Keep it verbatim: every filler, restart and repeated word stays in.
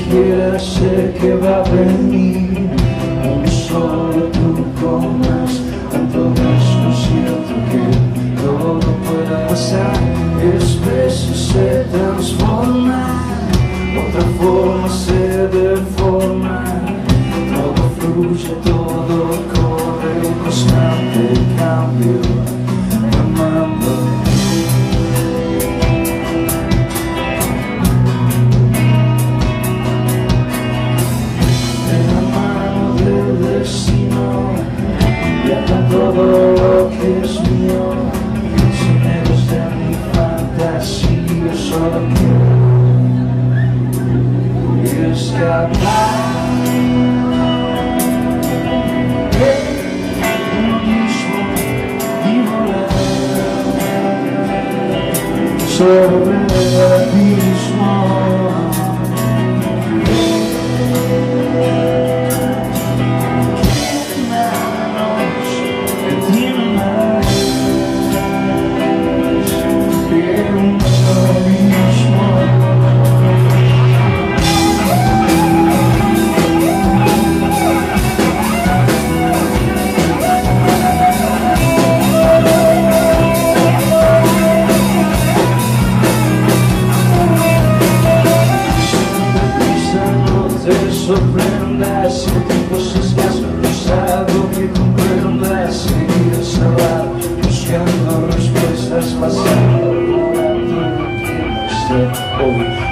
siquiera sé que va a venir un solo truco más, tanto desconcierto que todo pueda pasar. Es veces se transforma, otra forma se deforma, todo fluye, todo corre, un constante cambio, amando. Todo lo que es mío, sonidos de mi fantasía, solo quiero escapar de uno mismo y volar sobre el abismo. Sorprendas, si el tiempo es escaso, no es algo que comprendas, seguir a salvar, buscando respuestas, pasando por alto el tiempo.